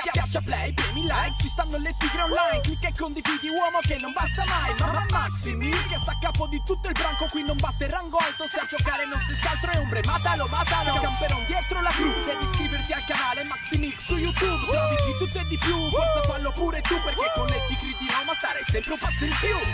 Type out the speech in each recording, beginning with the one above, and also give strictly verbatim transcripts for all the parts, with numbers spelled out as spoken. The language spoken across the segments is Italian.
Schiaccia play, premi like, ci stanno le tigre online. Clicca e condividi, uomo che non basta mai. Ma Maximil che sta a capo di tutto il branco. Qui non basta il rango alto, se a giocare non si scaltro e ombre. Matalo, matalo, camperon dietro la cru. Devi iscriverti al canale Maximil su YouTube. Trovi di tutto e di più, forza fallo pure tu. Perché con le tigre di Roma starei sempre un passo in più.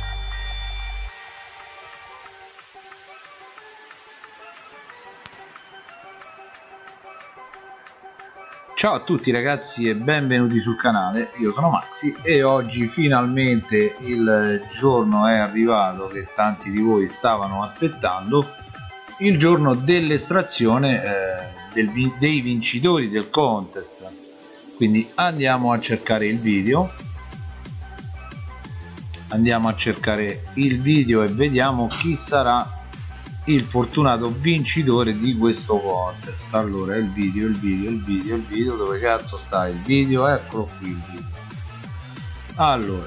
Ciao a tutti ragazzi e benvenuti sul canale, io sono Maxi e oggi finalmente il giorno è arrivato che tanti di voi stavano aspettando, il giorno dell'estrazione eh, del, dei vincitori del contest. Quindi andiamo a cercare il video, andiamo a cercare il video e vediamo chi sarà il fortunato vincitore di questo contest. Allora il video, il video, il video, il video, dove cazzo sta il video? Eccolo qui il video. Allora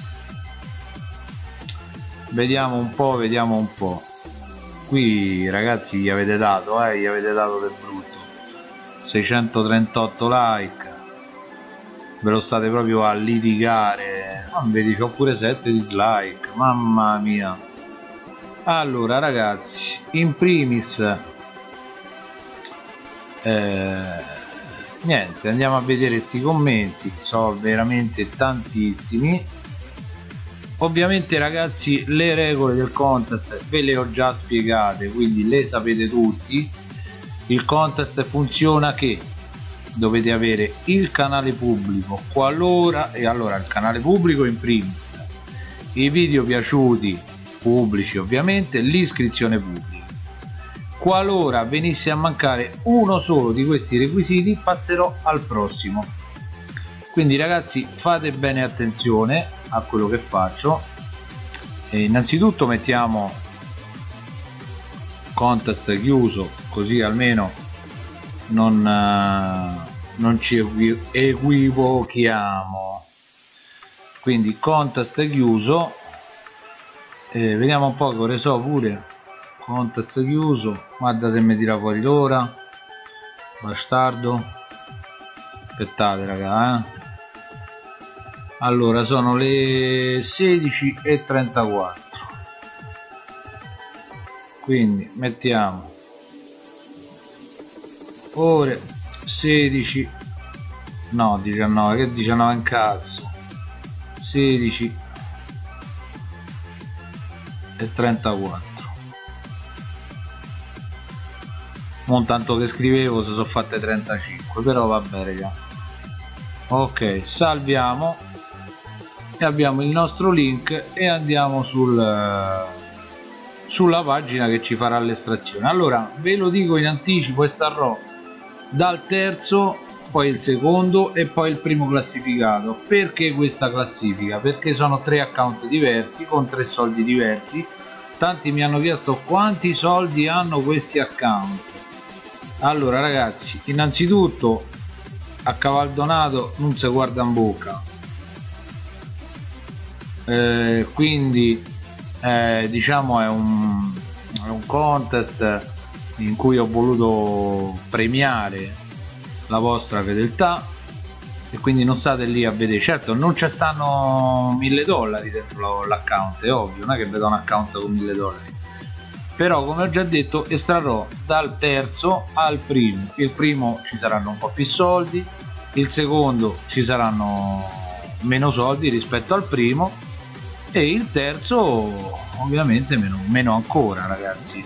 vediamo un po', vediamo un po'. Qui ragazzi gli avete dato, eh, gli avete dato del brutto. seicentotrentotto like, ve lo state proprio a litigare. Ma vedi, c'ho pure sette dislike, mamma mia. Allora ragazzi, in primis eh, niente, andiamo a vedere questi commenti, sono veramente tantissimi. Ovviamente ragazzi le regole del contest ve le ho già spiegate, quindi le sapete tutti. Il contest funziona che dovete avere il canale pubblico qualora, e allora il canale pubblico in primis, i video piaciuti pubblici, ovviamente l'iscrizione pubblica. Qualora venisse a mancare uno solo di questi requisiti passerò al prossimo, quindi ragazzi fate bene attenzione a quello che faccio. E innanzitutto mettiamo contest chiuso, così almeno non, uh, non ci equivochiamo. Quindi contest chiuso. Eh, vediamo un po' che ore so pure. Contest chiuso, guarda se mi tira fuori l'ora, bastardo. Aspettate raga, eh. Allora sono le sedici e trentaquattro, quindi mettiamo ore sedici, no diciannove, che diciannove in cazzo, sedici e trentaquattro. Non tanto che scrivevo, se sono fatte trentacinque, però vabbè raga. Ok, salviamo e abbiamo il nostro link e andiamo sul sulla pagina che ci farà l'estrazione. Allora ve lo dico in anticipo, estrarrò dal terzo, poi il secondo e poi il primo classificato. Perché questa classifica? Perché sono tre account diversi con tre soldi diversi. Tanti mi hanno chiesto quanti soldi hanno questi account. Allora ragazzi, innanzitutto a cavaldonato non si guarda in bocca, eh, quindi eh, diciamo è un, è un contest in cui ho voluto premiare la vostra fedeltà e quindi non state lì a vedere. Certo non ci stanno mille dollari dentro l'account, è ovvio, non è che vedo un account con mille dollari, però come ho già detto estrarrò dal terzo al primo. Il primo ci saranno un po' più soldi, il secondo ci saranno meno soldi rispetto al primo e il terzo ovviamente meno, meno ancora ragazzi.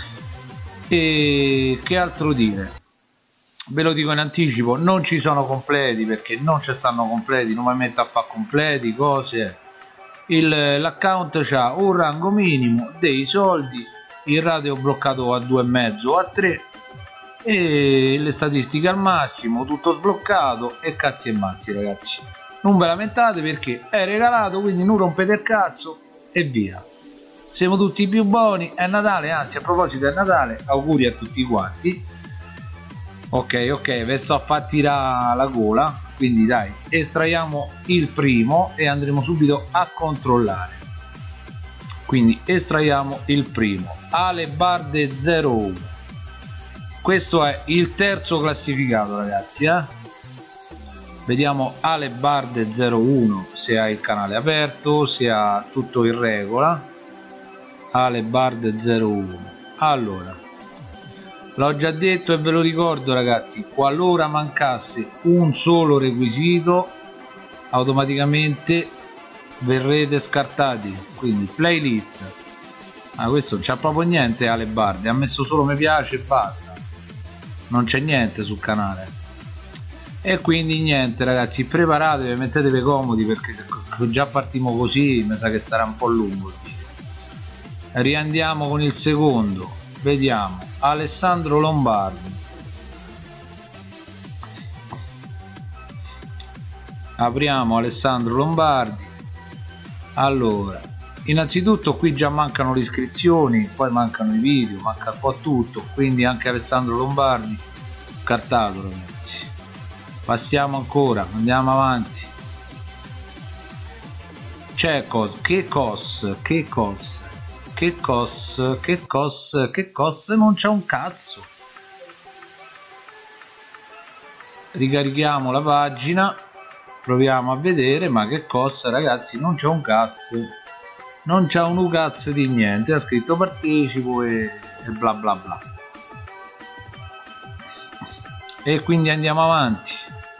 E che altro dire? Ve lo dico in anticipo, non ci sono completi perché non ci stanno completi, non mi metto a fare completi cose. L'account c'ha un rango minimo, dei soldi, il ratio bloccato a due e mezzo a tre e le statistiche al massimo, tutto sbloccato e cazzi e mazzi ragazzi. Non ve lamentate perché è regalato, quindi non rompete il cazzo e via. Siamo tutti più buoni, è Natale, anzi a proposito è Natale, auguri a tutti quanti. Ok ok, vi sto a far tirare la gola, quindi dai, estraiamo il primo e andremo subito a controllare. Quindi estraiamo il primo, Alebarde zero uno. Questo è il terzo classificato ragazzi, eh? vediamo Alebarde zero uno se ha il canale aperto, se ha tutto in regola. Alebarde zero uno. Allora, l'ho già detto e ve lo ricordo ragazzi, qualora mancasse un solo requisito automaticamente verrete scartati, quindi playlist. Ah, questo non c'ha proprio niente Alebarde, ha messo solo mi piace e basta, non c'è niente sul canale. E quindi niente ragazzi, preparatevi, mettetevi comodi perché se già partiamo così mi sa che sarà un po' lungo il video. Riandiamo con il secondo, vediamo Alessandro Lombardi. Apriamo Alessandro Lombardi. Allora, innanzitutto qui già mancano le iscrizioni, poi mancano i video, manca un po' tutto, quindi anche Alessandro Lombardi scartato ragazzi. Passiamo ancora, andiamo avanti. C'è cos, che cos, che cos, che cos, che cos, che cos, non c'è un cazzo. Ricarichiamo la pagina, proviamo a vedere, ma che cos ragazzi, non c'è un cazzo. Non c'è un cazzo di niente, ha scritto partecipo e, e bla bla bla. E quindi andiamo avanti.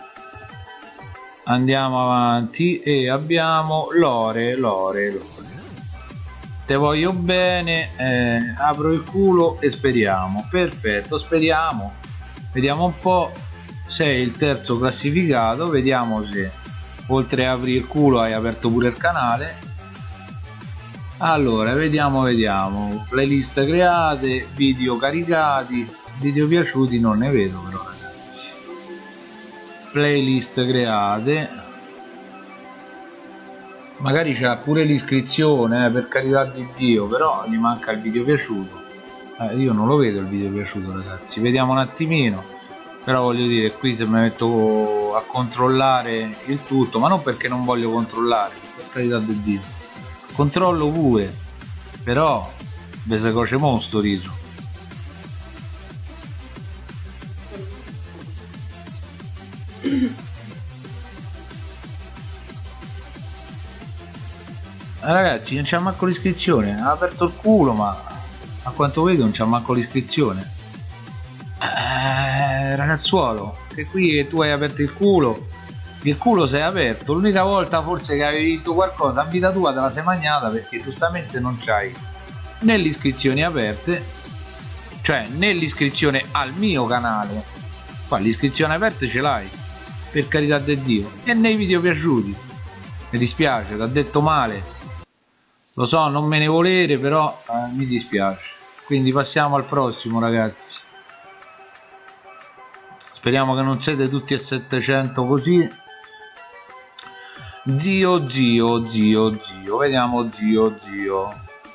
Andiamo avanti e abbiamo Lore, Lore, Lore. Te voglio bene, eh, apro il culo e speriamo. Perfetto, speriamo. Vediamo un po'. Sei il terzo classificato, vediamo se oltre a aprire il culo hai aperto pure il canale. Allora, vediamo, vediamo. Playlist create, video caricati, video piaciuti non ne vedo però ragazzi. Playlist create, magari c'è pure l'iscrizione eh, per carità di Dio, però gli manca il video piaciuto. Eh, io non lo vedo il video piaciuto ragazzi, vediamo un attimino, però voglio dire qui se mi metto a controllare il tutto, ma non perché non voglio controllare, per carità di Dio, controllo pure, però ve se coce mo sto riso. Ragazzi non c'è manco l'iscrizione, ha aperto il culo, ma a quanto vedo non c'è manco l'iscrizione. Eh, ragazzuolo, che qui tu hai aperto il culo, il culo sei aperto, l'unica volta forse che avevi vinto qualcosa in vita tua te la sei magnata perché giustamente non c'hai né le iscrizioni aperte, cioè né l'iscrizione al mio canale, qua l'iscrizione aperte ce l'hai, per carità di Dio, e nei video piaciuti. Mi dispiace, ti ha detto male, lo so, non me ne volere, però eh, mi dispiace. Quindi passiamo al prossimo ragazzi. Speriamo che non siete tutti a settecento così. Zio, zio, zio, zio, vediamo zio, zio.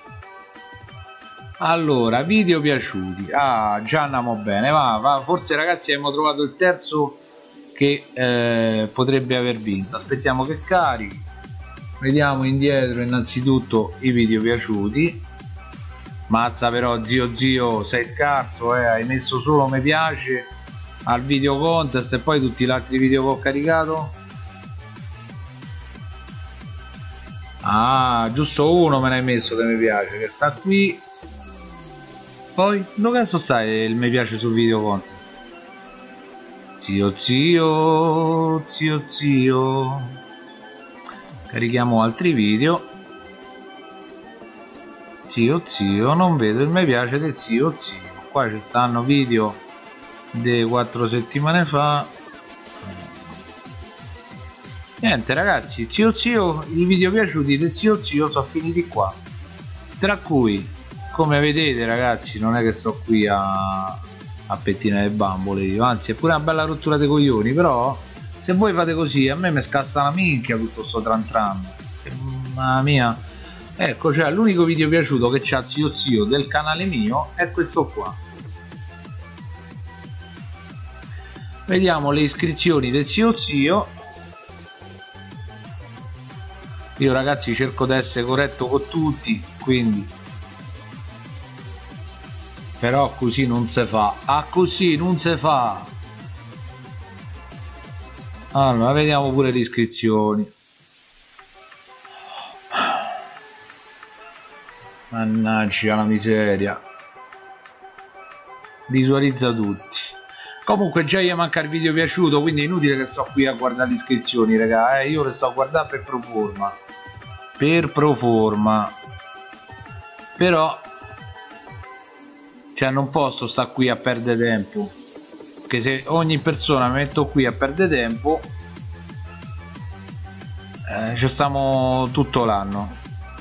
Allora, video piaciuti. Ah, già andiamo bene, va, va. Forse ragazzi abbiamo trovato il terzo che eh, potrebbe aver vinto. Aspettiamo che carichi, vediamo indietro innanzitutto i video piaciuti. Mazza però zio zio sei scarso, eh? Hai messo solo mi piace al video contest e poi tutti gli altri video che ho caricato. Ah, giusto uno me ne hai messo che mi piace, che sta qui. Poi dove cazzo stai il mi piace sul video contest? Zio zio, zio zio. Carichiamo altri video. Zio zio, non vedo il mi piace del zio zio. Qua ci stanno video di quattro settimane fa. Niente ragazzi, zio zio, i video piaciuti del zio zio sono finiti qua. Tra cui, come vedete ragazzi, non è che sto qui a, a pettinare le bambole io, anzi è pure una bella rottura dei coglioni, però se voi fate così a me mi scassa la minchia tutto sto tran tran. Mamma mia. Ecco, cioè l'unico video piaciuto che c'ha zio zio del canale mio è questo qua. Vediamo le iscrizioni del zio zio. Io ragazzi cerco di essere corretto con tutti, quindi però così non si fa, ah così non si fa. Allora vediamo pure le iscrizioni. Mannaggia la miseria, visualizza tutti. Comunque già gli manca il video piaciuto, quindi è inutile che sto qui a guardare le iscrizioni, raga, eh, io le sto a guardare per pro forma, per pro forma, però cioè non posso stare qui a perdere tempo, che se ogni persona mi metto qui a perdere tempo eh, ci stiamo tutto l'anno.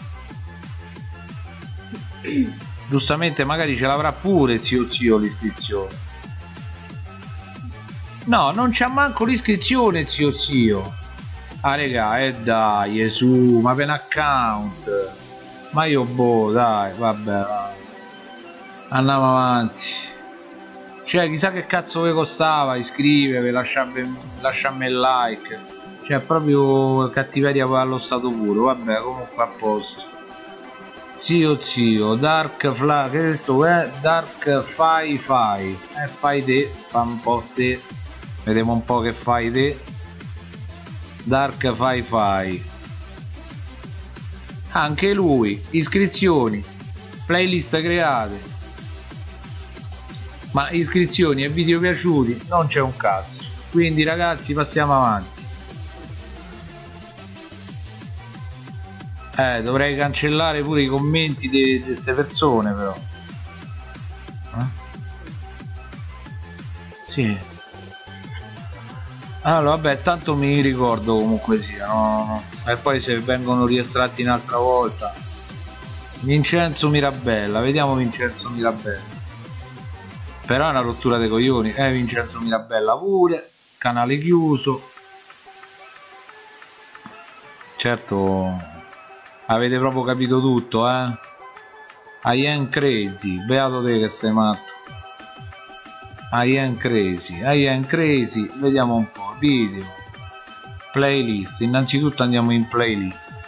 Giustamente magari ce l'avrà pure zio zio l'iscrizione. No, non c'ha manco l'iscrizione zio zio. Ah regà, e eh, dai, su, ma per un account. Ma io boh, dai, vabbè, vai. Andiamo avanti. Cioè, chissà che cazzo vi costava iscrivervi, lasciarmi, lasciarmi il like. Cioè, proprio cattiveria allo stato puro. Vabbè, comunque a posto. Zio zio, Dark Fly, che questo è? Dark Fai Fai. Eh, fai te, fa un po' te. Vediamo un po' che fai te. Dark Fai Fai. Anche lui, iscrizioni, playlist create. Ma iscrizioni e video piaciuti non c'è un cazzo. Quindi ragazzi passiamo avanti. Eh, dovrei cancellare pure i commenti di queste persone però. Eh? Sì. Allora vabbè, tanto mi ricordo comunque sia, no? E poi se vengono riestratti un'altra volta. Vincenzo Mirabella, vediamo Vincenzo Mirabella. Però è una rottura dei coglioni. Eh, Vincenzo Mirabella pure, canale chiuso. Certo, avete proprio capito tutto, eh? I am crazy, beato te che sei matto. I am crazy, I am crazy, vediamo un po', video, playlist, innanzitutto andiamo in playlist.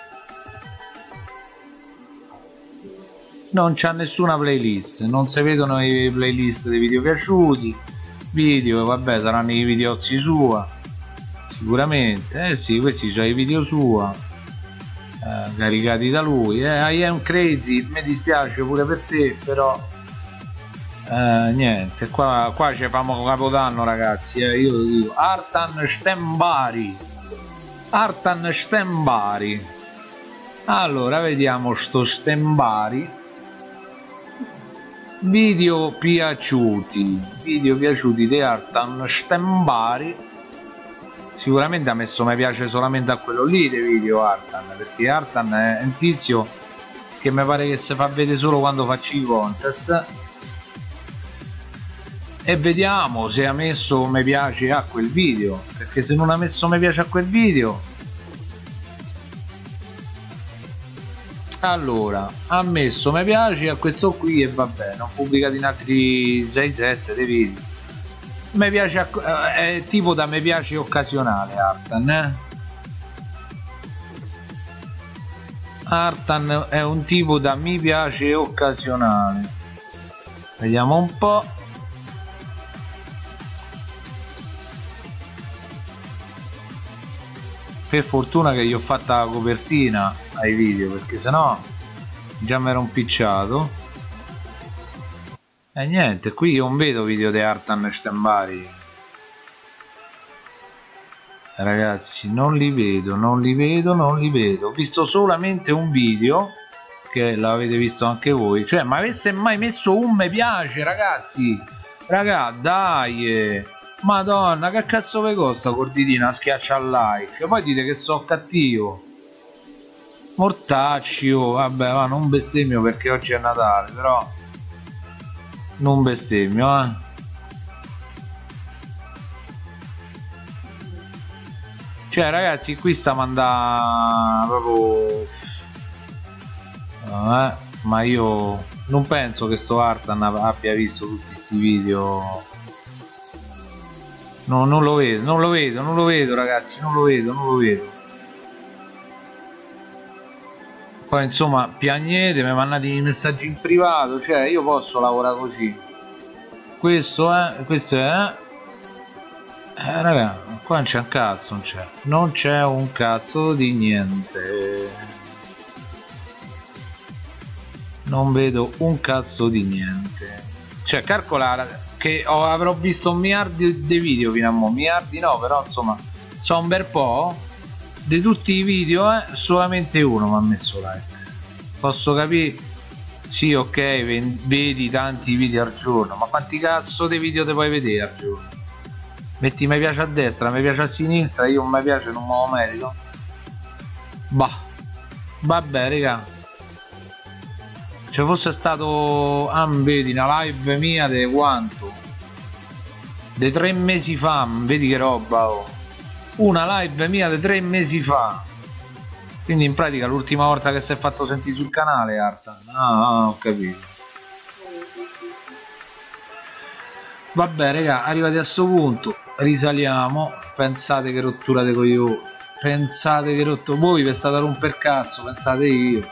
Non c'ha nessuna playlist, non si vedono i playlist dei video piaciuti, video, vabbè saranno i videozzi sua, sicuramente, eh sì, questi sono i video sua. Eh, caricati da lui. eh, I am crazy, mi dispiace pure per te, però eh, niente, qua, qua ci famo capodanno ragazzi, eh, io lo dico. Artan Stembari, Artan Stembari. Allora vediamo sto Stembari. Video piaciuti, video piaciuti di Artan Stembari. Sicuramente ha messo mi piace solamente a quello lì dei video Artan, perché Artan è un tizio che mi pare che si fa vedere solo quando faccio i contest. E vediamo se ha messo mi piace a quel video, perché se non ha messo mi piace a quel video, allora ha messo mi piace a questo qui e va bene. Ho pubblicato in altri sei sette dei video. Mi piace a, è tipo da mi piace occasionale Artan, eh? Artan è un tipo da mi piace occasionale. Vediamo un po'. Per fortuna che gli ho fatta la copertina ai video, perché sennò già mi ero impicciato. E niente, qui io non vedo video di Artan Stembari, ragazzi, non li vedo, non li vedo, non li vedo. Ho visto solamente un video, che l'avete visto anche voi, cioè ma avesse mai messo un mi piace ragazzi, raga dai, madonna che cazzo vi costa corditina, schiaccia al like, poi dite che so cattivo, mortacci, oh, vabbè va, non bestemmio perché oggi è Natale, però non bestemmio, eh. Cioè ragazzi qui sta mandando proprio eh, ma io non penso che sto Artan abbia visto tutti questi video. No, non lo vedo, non lo vedo, non lo vedo ragazzi, non lo vedo, non lo vedo. Poi insomma piagnete, mi mandate i messaggi in privato, cioè io posso lavorare così. Questo è, questo è Eh raga, qua non c'è un cazzo, non c'è. Non c'è un cazzo di niente. Non vedo un cazzo di niente. Cioè, calcola che ho, avrò visto miliardi di video fino a mo'. Miliardi no, però insomma, so un bel po'. Di tutti i video, eh, solamente uno mi ha messo like. Posso capire? Sì, ok, vedi tanti video al giorno, ma quanti cazzo di video te puoi vedere al giorno? Metti mi piace a destra, mi piace a sinistra, io mi piace non me lo merito. Bah, vabbè raga, se fosse stato ah, vedi una live mia di quanto? Di tre mesi fa, vedi che roba, oh. Una live mia di tre mesi fa, quindi in pratica l'ultima volta che si è fatto sentire sul canale Artan. Ah, ho capito. Vabbè raga, arrivati a sto punto risaliamo. Pensate che rottura dei coglioni, pensate che rotto voi, vi state a romper cazzo, pensate io.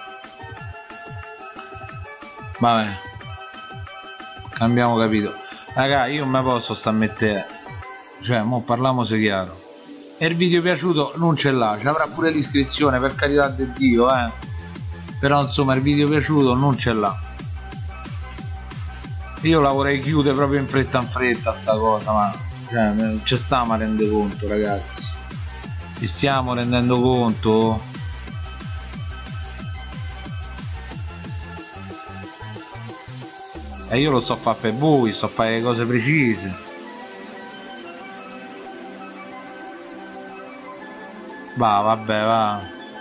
Vabbè, cambiamo capito raga, io non me posso sta a mettere, cioè mo parliamo se chiaro. E il video piaciuto non ce l'ha, ci avrà pure l'iscrizione, per carità di Dio, eh. Però insomma il video piaciuto non ce l'ha. Io la vorrei chiudere proprio in fretta in fretta sta cosa, ma cioè, non ci stiamo a rendere conto ragazzi, ci stiamo rendendo conto? E io lo sto a fare per voi, sto a fare le cose precise. Va, vabbè, va.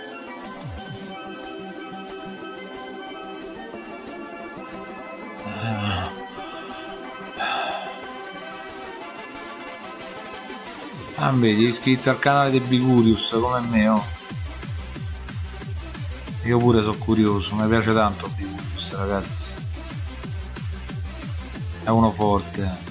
Ah, vedi, iscritto al canale di Bigurius come me, oh. Io pure sono curioso, mi piace tanto Bigurius, ragazzi. È uno forte.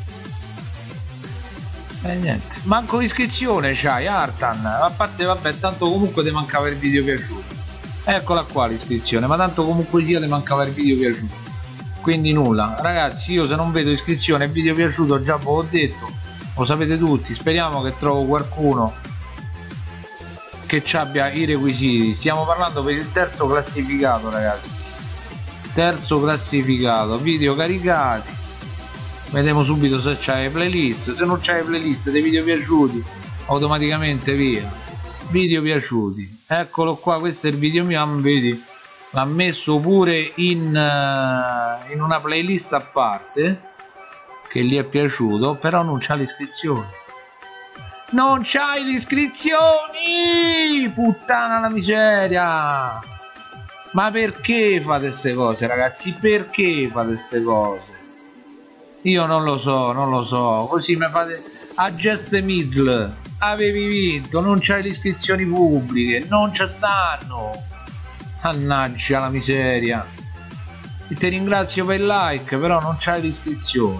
E eh, niente, manco iscrizione c'hai Artan, a parte vabbè, tanto comunque ti mancava il video piaciuto, eccola qua l'iscrizione, ma tanto comunque sia ti mancava il video piaciuto, quindi nulla ragazzi. Io se non vedo iscrizione e video piaciuto, già ve l'ho detto, lo sapete tutti. Speriamo che trovo qualcuno che ci abbia i requisiti. Stiamo parlando per il terzo classificato ragazzi, terzo classificato, video caricati. Vediamo subito se c'hai playlist. Se non c'hai playlist dei video piaciuti, automaticamente via video piaciuti. Eccolo qua, questo è il video mio, vedi, l'ha messo pure in, uh, in una playlist a parte che gli è piaciuto, però non c'ha l'iscrizione. Non c'hai le iscrizioni, puttana la miseria. Ma perché fate queste cose ragazzi, perché fate queste cose? Io non lo so, non lo so, così mi fate a Just Mizl, avevi vinto, non c'hai le iscrizioni pubbliche, non ci stanno, mannaggia la miseria. E ti ringrazio per il like, però non c'hai l'iscrizione.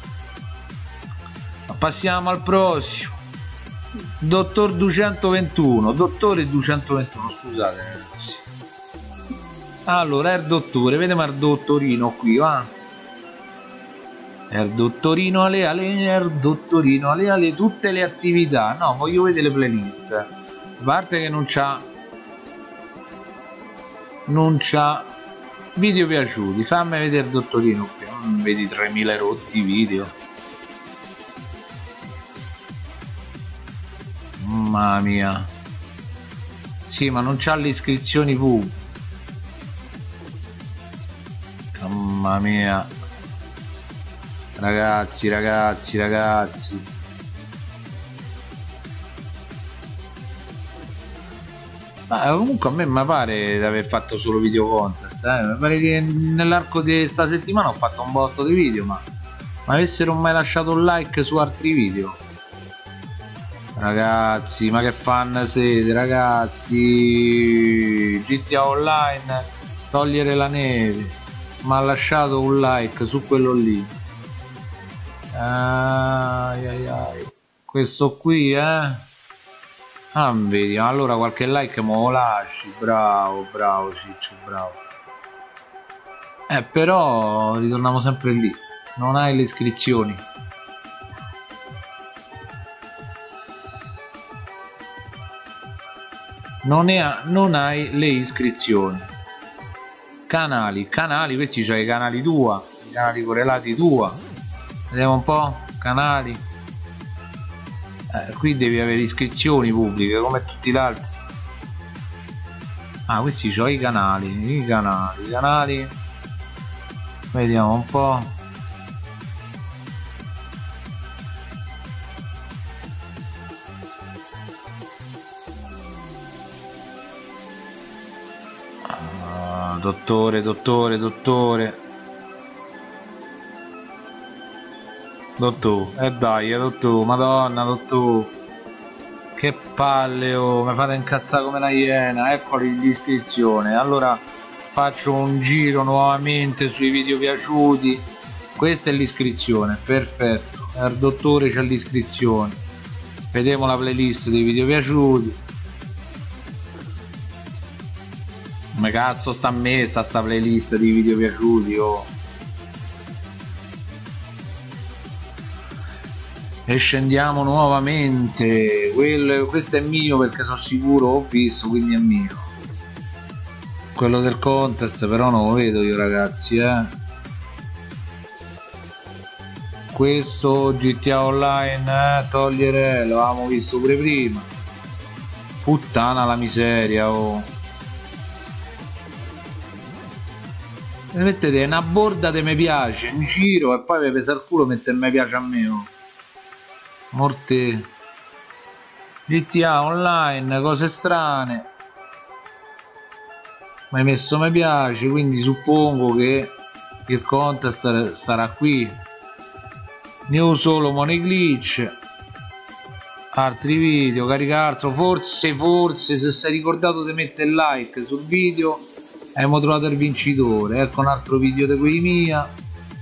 Passiamo al prossimo, dottor duecentoventuno, dottore duecentoventuno, scusate ragazzi. Allora, è il dottore, vediamo il dottorino qui, va. Er dottorino ale ale, er dottorino ale ale, tutte le attività. No, voglio vedere le playlist. A parte che non c'ha non c'ha video piaciuti. Fammi vedere il dottorino qui. Non vedi tremila rotti video. Mamma mia. Sì, ma non c'ha le iscrizioni pubbliche. Mamma mia. Ragazzi, ragazzi, ragazzi. Ma comunque a me mi pare di aver fatto solo video contest, eh? Mi pare che nell'arco di questa settimana ho fatto un botto di video, ma ma avessero mai lasciato un like su altri video? Ragazzi, ma che fan siete, ragazzi? G T A Online, togliere la neve, ma ha lasciato un like su quello lì. Ai, ai, ai. Questo qui, eh? Ah, vedi, allora qualche like me lo lasci. Bravo, bravo Ciccio, bravo. Eh, però ritorniamo sempre lì. Non hai le iscrizioni. non, è, non hai le iscrizioni. Canali, canali, questi sono i canali tua, i canali correlati tua. Vediamo un po', canali. Eh, qui devi avere iscrizioni pubbliche come tutti gli altri. Ah, questi sono i canali, i canali, i canali. Vediamo un po'. Ah, dottore, dottore, dottore. Dottore, e eh dai, eh, dottore, madonna, dottore. Che palle, oh, mi fate incazzare come una iena. Eccoli l'iscrizione. Allora faccio un giro nuovamente sui video piaciuti. Questa è l'iscrizione, perfetto. Il dottore c'è l'iscrizione. Vediamo la playlist dei video piaciuti. Come cazzo sta messa sta playlist di video piaciuti, oh. E scendiamo nuovamente. Quello, questo è mio perché sono sicuro, ho visto, quindi è mio. Quello del contest però non lo vedo io, ragazzi, eh. Questo G T A Online, eh, togliere, l'avevamo visto pure prima. Puttana la miseria, oh. E mettete una borda che mi piace, mi giro e poi mi pesa il culo, mette mi piace a me, oh. Morte. G T A Online, cose strane. Mi hai messo mi piace, quindi suppongo che il contest sarà qui. New solo money glitch. Altri video, caricarlo. Forse, forse, se sei ricordato di mettere il like sul video, abbiamo trovato il vincitore. Ecco un altro video di quei mia.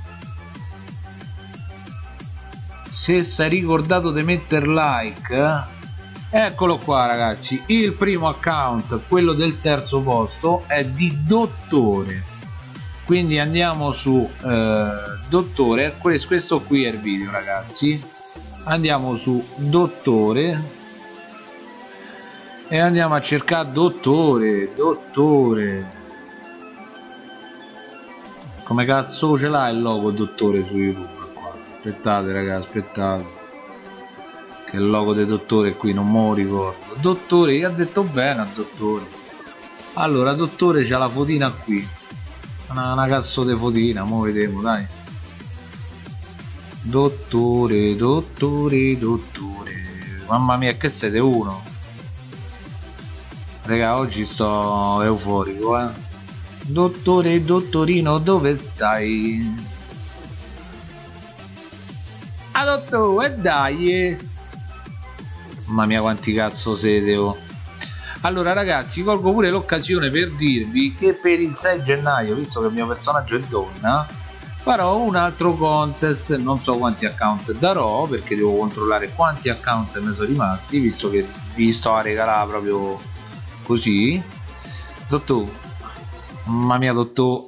Se sei ricordato di mettere like, eh? Eccolo qua, ragazzi. Il primo account, quello del terzo posto, è di Dottore. Quindi andiamo su eh, Dottore. Questo qui è il video, ragazzi. Andiamo su Dottore e andiamo a cercare Dottore. Dottore. Come cazzo ce l'ha il logo Dottore su YouTube? Aspettate, ragazzi, aspettate, che il logo del Dottore qui non me lo ricordo. Dottore, io ho detto bene a Dottore. Allora, Dottore c'ha la fotina qui, una, una cazzo di fotina, mo vediamo, dai. Dottore, dottore, dottore. Mamma mia, che siete uno? Raga, oggi sto euforico, eh. Dottore, dottorino, dove stai? Ah, dottore, dai. Mamma mia, quanti cazzo siete, oh. Allora, ragazzi, colgo pure l'occasione per dirvi che per il sei gennaio, visto che il mio personaggio è donna, farò un altro contest. Non so quanti account darò, perché devo controllare quanti account mi sono rimasti, visto che vi sto a regalare proprio così. Dottore, mamma mia, dottore.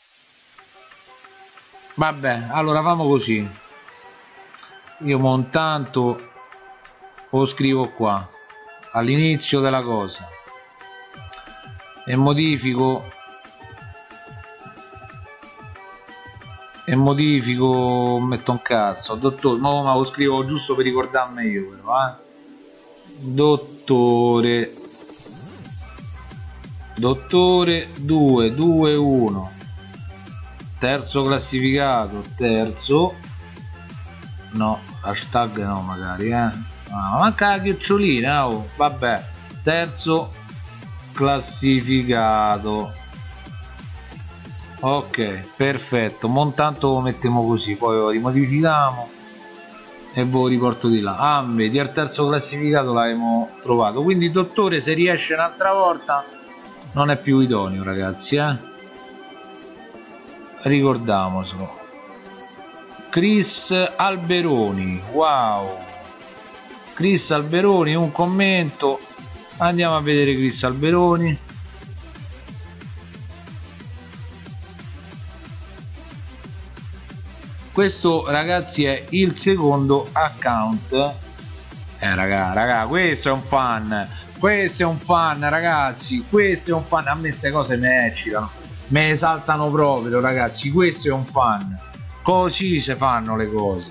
Vabbè, allora famo così. Io montanto lo scrivo qua all'inizio della cosa e modifico e modifico metto un cazzo dottore, ma lo scrivo giusto per ricordarmi io, però, eh. Dottore, dottore due due uno, terzo classificato, terzo, no, hashtag no, magari, eh. Ah, manca la chiocciolina, oh. Vabbè, terzo classificato. Ok, perfetto. Montanto lo mettiamo così, poi lo rimodifichiamo e ve lo riporto di là. Ah, vedi, al terzo classificato l'abbiamo trovato. Quindi, dottore, se riesce un'altra volta non è più idoneo, ragazzi, eh. Ricordiamocelo. Chris Alberoni, wow, Chris Alberoni, un commento. Andiamo a vedere Chris Alberoni. Questo, ragazzi, è il secondo account. Eh raga, raga, questo è un fan. Questo è un fan, ragazzi, questo è un fan. A me queste cose mi eccitano, mi esaltano proprio, ragazzi. Questo è un fan. Così si fanno le cose,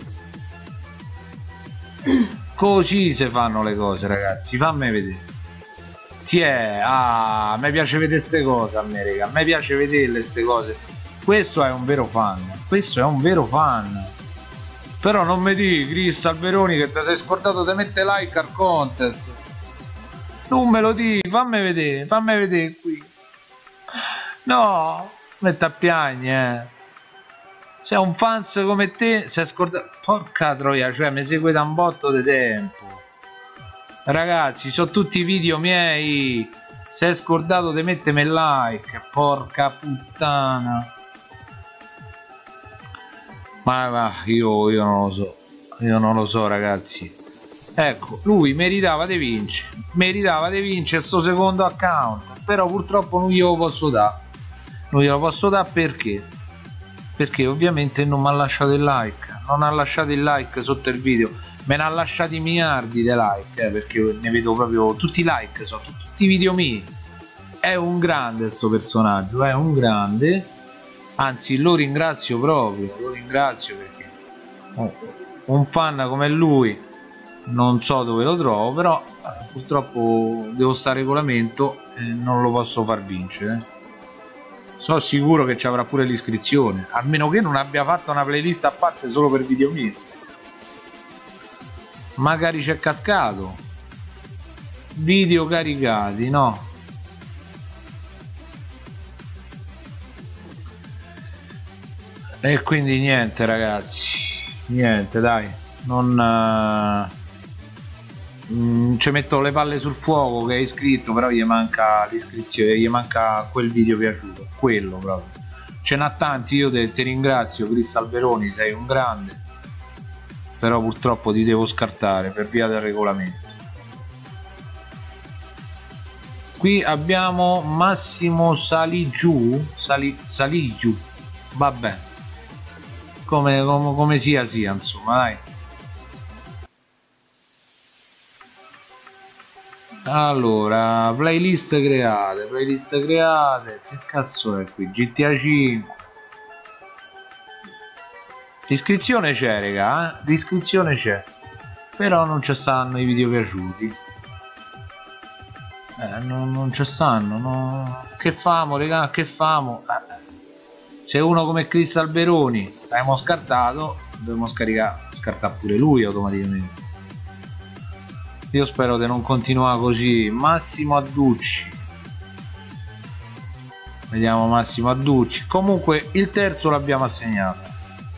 così si fanno le cose, ragazzi. Fammi vedere. Sì, è, ah, a me piace vedere queste cose, a me, raga. A me piace vederle queste cose. Questo è un vero fan, questo è un vero fan. Però non mi dici, Chris Alberoni, che ti sei scordato di mettere like al contest. Non me lo dici, fammi vedere, fammi vedere qui. No, metta a piagne, eh. Sei un fans come te, sei scordato. Porca troia, cioè mi segue da un botto di tempo. Ragazzi, sono tutti video miei. Sei scordato di mettermi like, porca puttana. Ma va, io, io non lo so, io non lo so, ragazzi. Ecco, lui meritava di vincere, meritava di vincere il suo secondo account, però purtroppo non glielo posso dare. Non glielo posso dare perché? Perché ovviamente non mi ha lasciato il like, non ha lasciato il like sotto il video, me ne ha lasciati miliardi di like, eh, perché ne vedo proprio tutti i like, sono tutti i video miei. È un grande sto personaggio, è un grande. Anzi, lo ringrazio proprio, lo ringrazio perché un fan come lui non so dove lo trovo, però eh, purtroppo devo stare regolamento e non lo posso far vincere. Sono sicuro che ci avrà pure l'iscrizione, a meno che non abbia fatto una playlist a parte solo per video miei. Magari c'è cascato. Video caricati, no? E quindi niente, ragazzi, niente, dai, non uh, mm, ci metto le palle sul fuoco che è iscritto, però gli manca l'iscrizione, gli manca quel video piaciuto, quello proprio. Ce n'ha tanti, io te, te ringrazio, Chris Alberoni, sei un grande, però purtroppo ti devo scartare per via del regolamento. Qui abbiamo Massimo Saligiù, Sali, Saligiù, vabbè. Come, come, come sia sia, insomma, dai. Allora, playlist create, playlist create, che cazzo è qui? G T A cinque. L'iscrizione c'è, raga, eh? L'iscrizione c'è, però non ci stanno i video piaciuti. Eh, non, non ci stanno, no. Che famo, raga, che famo? Eh. Se uno come Chris Alberoni l'abbiamo scartato, dobbiamo scaricare, scartare pure lui automaticamente. Io spero di non continuare così. Massimo Adducci, vediamo Massimo Adducci. Comunque il terzo l'abbiamo assegnato.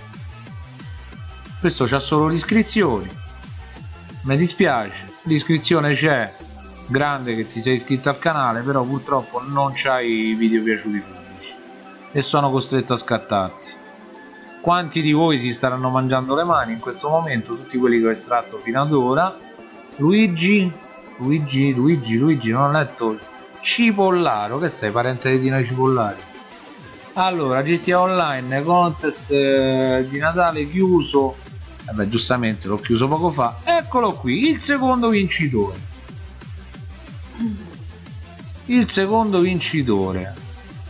Questo c'ha solo l'iscrizione, mi dispiace, l'iscrizione c'è, grande che ti sei iscritto al canale, però purtroppo non c'hai i video piaciuti e sono costretto a scattarti. Quanti di voi si staranno mangiando le mani in questo momento? Tutti quelli che ho estratto fino ad ora. Luigi Luigi Luigi Luigi non ho letto. Cipollaro, che sei, parente di noi Cipollari? Allora, G T A Online contest eh, di Natale chiuso. Eh beh, giustamente l'ho chiuso poco fa. Eccolo qui, il secondo vincitore, il secondo vincitore.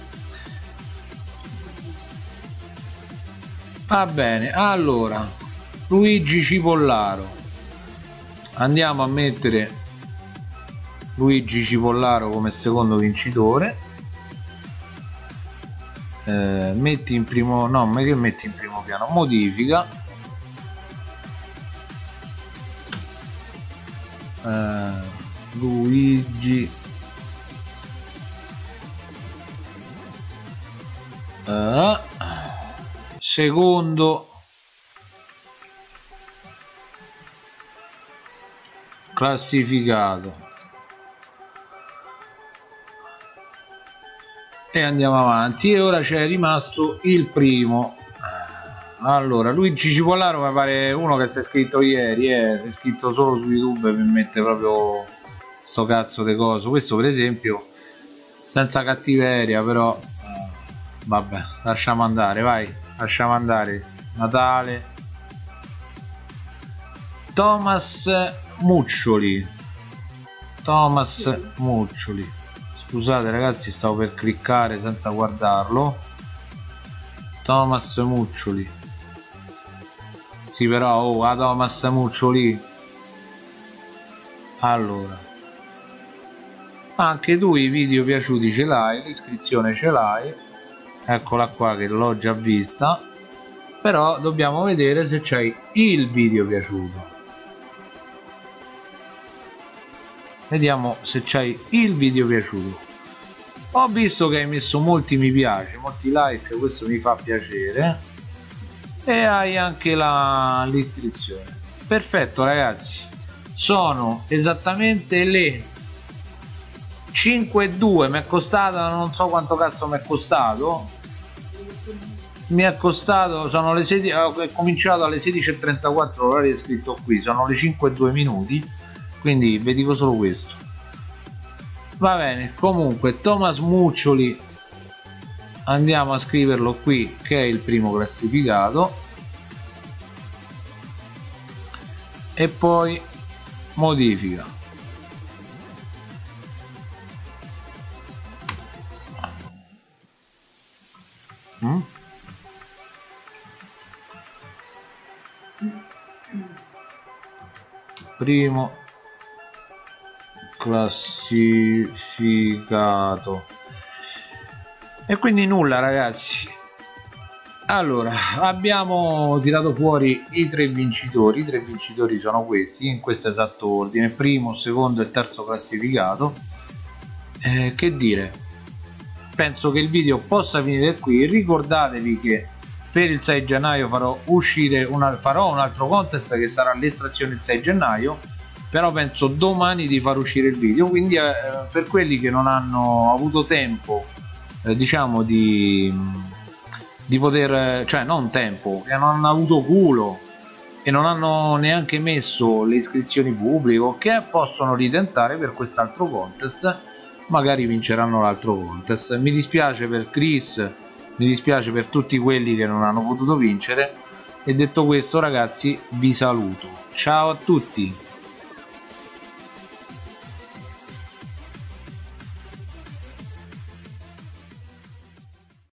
Va bene, allora Luigi Cipollaro, andiamo a mettere Luigi Cipollaro come secondo vincitore. Eh, metti in primo, no, ma che metti in primo piano? Modifica. Eh, Luigi eh, secondo classificato, e andiamo avanti. E ora c'è rimasto il primo. Allora, Luigi Cipollaro mi pare uno che si è iscritto ieri, eh, si è iscritto solo su YouTube per mettere proprio sto cazzo di coso. Questo per esempio senza cattiveria, però eh, vabbè, lasciamo andare, vai, lasciamo andare. Natale. Thomas Muccioli, Thomas Muccioli. Scusate ragazzi, stavo per cliccare senza guardarlo. Thomas Muccioli. Sì, però oh, a Thomas Muccioli. Allora, anche tu i video piaciuti ce l'hai, l'iscrizione ce l'hai, eccola qua che l'ho già vista, però dobbiamo vedere se c'hai il video piaciuto. Vediamo se c'hai il video piaciuto. Ho visto che hai messo molti mi piace, molti like, questo mi fa piacere, e hai anche l'iscrizione. Perfetto ragazzi, sono esattamente le cinque e due, mi è costato, non so quanto cazzo mi è costato, mi è costato, sono le sedici, ho cominciato alle sedici e trentaquattro, l'orario è scritto qui, sono le cinque e due minuti, quindi vi dico solo questo. Va bene, comunque Thomas Muccioli andiamo a scriverlo qui che è il primo classificato, e poi modifica. Mm? Primo classificato. E quindi nulla ragazzi. Allora, abbiamo tirato fuori i tre vincitori. I tre vincitori sono questi, in questo esatto ordine: primo, secondo e terzo classificato. Eh, che dire, penso che il video possa finire qui. Ricordatevi che per il sei gennaio farò uscire una, farò un altro contest che sarà l'estrazione il sei gennaio, però penso domani di far uscire il video, quindi eh, per quelli che non hanno avuto tempo eh, diciamo di, di poter, cioè non tempo, che non hanno avuto culo e non hanno neanche messo le iscrizioni pubbliche, che possono ritentare per quest'altro contest, magari vinceranno l'altro contest. Mi dispiace per Chris, mi dispiace per tutti quelli che non hanno potuto vincere, e detto questo ragazzi vi saluto, ciao a tutti.